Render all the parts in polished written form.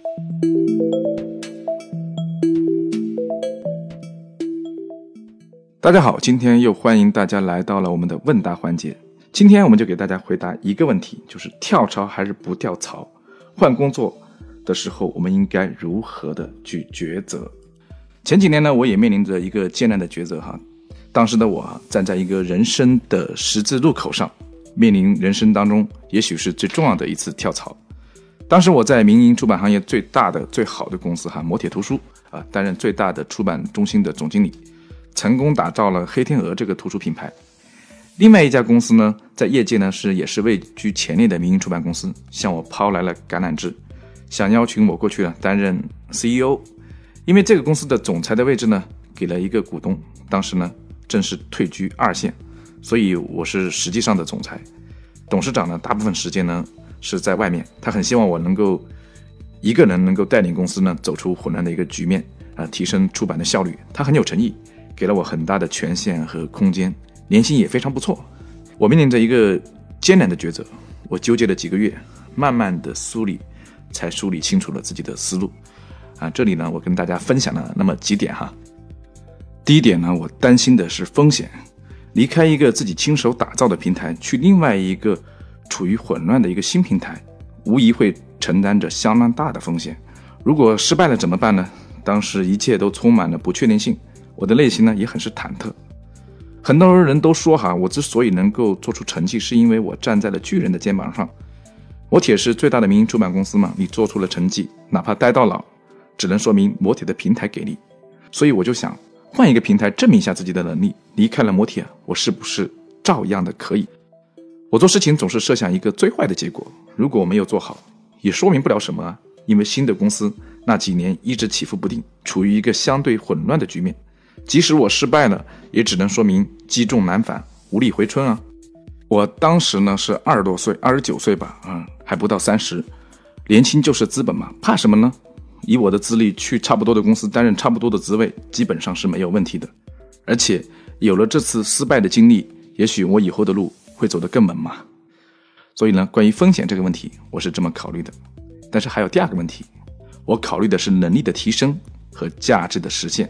大家好，今天又欢迎大家来到了我们的问答环节。今天我们就给大家回答一个问题，就是跳槽还是不跳槽，换工作的时候我们应该如何的去抉择。前几年呢，我也面临着一个艰难的抉择哈。当时的我站在一个人生的十字路口上，面临人生当中也许是最重要的一次跳槽。当时我在民营出版行业最大的最好的公司摩铁图书担任最大的出版中心的总经理，成功打造了黑天鹅这个图书品牌。另外一家公司呢，在业界呢也是位居前列的民营出版公司，向我抛来了橄榄枝，想邀请我过去担任 CEO。 因为这个公司的总裁的位置呢给了一个股东，当时呢正是退居二线，所以我是实际上的总裁。董事长呢大部分时间呢是在外面，他很希望我能够一个人能够带领公司呢走出混乱的一个局面提升出版的效率。他很有诚意，给了我很大的权限和空间，年薪也非常不错。我面临着一个艰难的抉择，我纠结了几个月，慢慢的梳理清楚了自己的思路这里呢我跟大家分享了那么几点哈。第一点呢，我担心的是风险，离开一个自己亲手打造的平台，去另外一个处于混乱的一个新平台，无疑会承担着相当大的风险。如果失败了怎么办呢？当时一切都充满了不确定性，我的内心呢也很是忐忑。很多人都说我之所以能够做出成绩，是因为我站在了巨人的肩膀上。摩铁是最大的民营出版公司嘛，你做出了成绩，哪怕待到老，只能说明摩铁的平台给力。所以我就想换一个平台证明一下自己的能力，离开了摩铁，我是不是照样的可以？我做事情总是设想一个最坏的结果，如果我没有做好，也说明不了什么因为新的公司那几年一直起伏不定，处于一个相对混乱的局面。即使我失败了，也只能说明积重难返，无力回春我当时呢是20多岁，29岁吧还不到30，年轻就是资本嘛，怕什么呢？以我的资历去差不多的公司担任差不多的职位，基本上是没有问题的。而且有了这次失败的经历，也许我以后的路会走得更稳嘛。所以呢，关于风险这个问题，我是这么考虑的。但是还有第二个问题，我考虑的是能力的提升和价值的实现。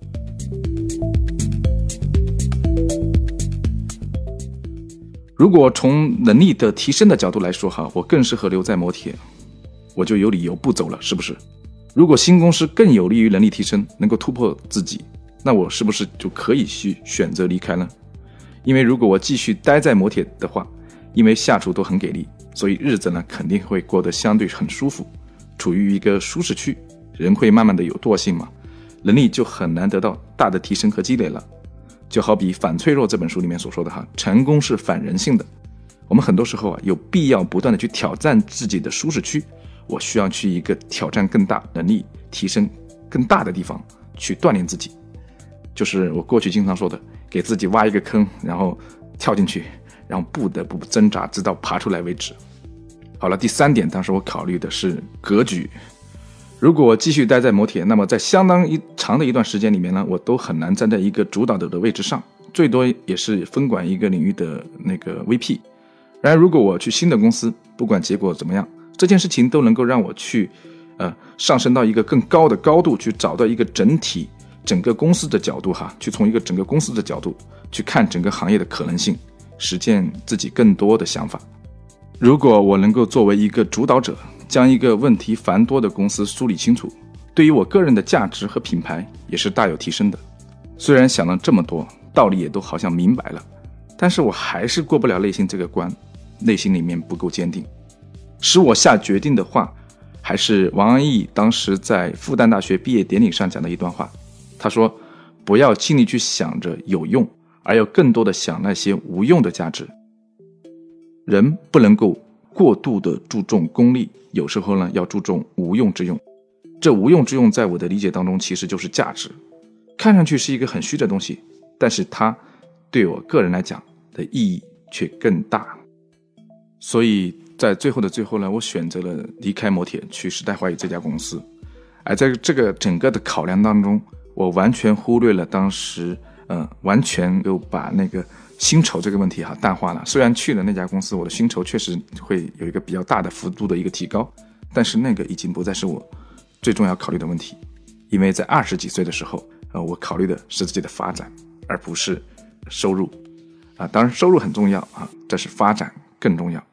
如果从能力的提升的角度来说我更适合留在摩铁，我就有理由不走了，是不是？如果新公司更有利于能力提升，能够突破自己，那我是不是就可以去选择离开呢？因为如果我继续待在摩铁的话，因为下属都很给力，所以日子呢肯定会过得相对很舒服，处于一个舒适区，人会慢慢的有惰性嘛，能力就很难得到大的提升和积累了。就好比《反脆弱》这本书里面所说的成功是反人性的。我们很多时候有必要不断的去挑战自己的舒适区，我需要去一个挑战更大、能力提升更大的地方去锻炼自己。就是我过去经常说的，给自己挖一个坑，然后跳进去，然后不得不挣扎直到爬出来为止。好了，第三点，当时我考虑的是格局。如果我继续待在摩铁，那么在相当长的一段时间里面呢，我都很难站在一个主导者的位置上，最多也是分管一个领域的那个 VP。 然而如果我去新的公司，不管结果怎么样，这件事情都能够让我去上升到一个更高的高度，去找到一个整个公司的角度去从一个整个公司的角度去看整个行业的可能性，实践自己更多的想法。如果我能够作为一个主导者，将一个问题繁多的公司梳理清楚，对于我个人的价值和品牌也是大有提升的。虽然想了这么多，道理也都好像明白了，但是我还是过不了内心这个关，内心里面不够坚定。使我下决定的话，还是王安忆当时在复旦大学毕业典礼上讲的一段话。他说，不要尽力去想着有用，而要更多的想那些无用的价值。人不能够过度的注重功利，有时候呢要注重无用之用。这无用之用在我的理解当中其实就是价值，看上去是一个很虚的东西，但是它对我个人来讲的意义却更大。所以在最后的最后呢，我选择了离开摩铁，去时代华语这家公司。而在这个整个的考量当中，我完全忽略了当时完全又把那个薪酬这个问题淡化了。虽然去了那家公司，我的薪酬确实会有一个比较大的幅度的一个提高， 但是那个已经不再是我最重要考虑的问题，因为在20几岁的时候，我考虑的是自己的发展，而不是收入当然收入很重要但是发展更重要。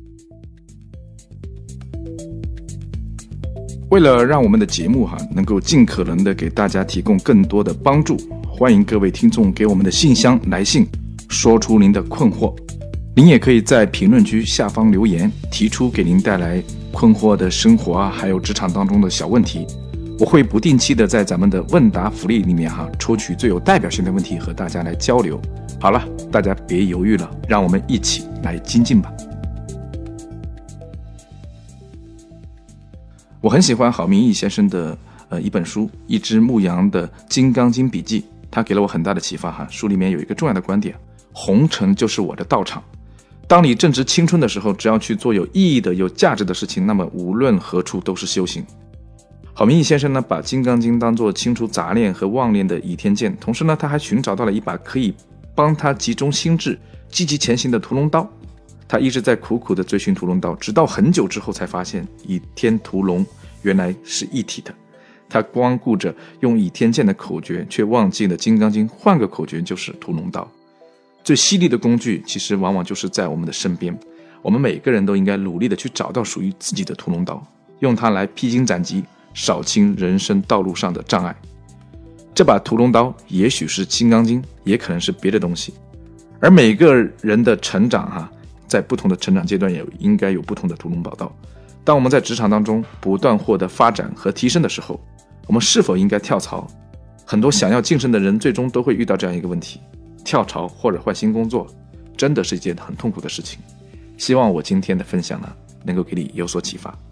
为了让我们的节目能够尽可能的给大家提供更多的帮助，欢迎各位听众给我们的信箱来信，说出您的困惑。您也可以在评论区下方留言，提出给您带来困惑的生活还有职场当中的小问题。我会不定期的在咱们的问答福利里面抽取最有代表性的问题和大家来交流。好了，大家别犹豫了，让我们一起来精进吧。我很喜欢郝明义先生的一本书《一只牧羊的金刚经笔记》，他给了我很大的启发书里面有一个重要的观点，红尘就是我的道场。当你正值青春的时候，只要去做有意义的有价值的事情，那么无论何处都是修行。郝明义先生呢，把金刚经当作清除杂念和妄念的倚天剑，同时呢，他还寻找到了一把可以帮他集中心智积极前行的屠龙刀。他一直在苦苦地追寻屠龙刀，直到很久之后才发现倚天屠龙原来是一体的。他光顾着用倚天剑的口诀，却忘记了金刚经换个口诀就是屠龙刀。最犀利的工具其实往往就是在我们的身边，我们每个人都应该努力地去找到属于自己的屠龙刀，用它来披荆斩棘，扫清人生道路上的障碍。这把屠龙刀也许是金刚经，也可能是别的东西。而每个人的成长在不同的成长阶段也应该有不同的屠龙宝刀。当我们在职场当中不断获得发展和提升的时候，我们是否应该跳槽？很多想要晋升的人最终都会遇到这样一个问题，跳槽或者换新工作真的是一件很痛苦的事情。希望我今天的分享能够给你有所启发。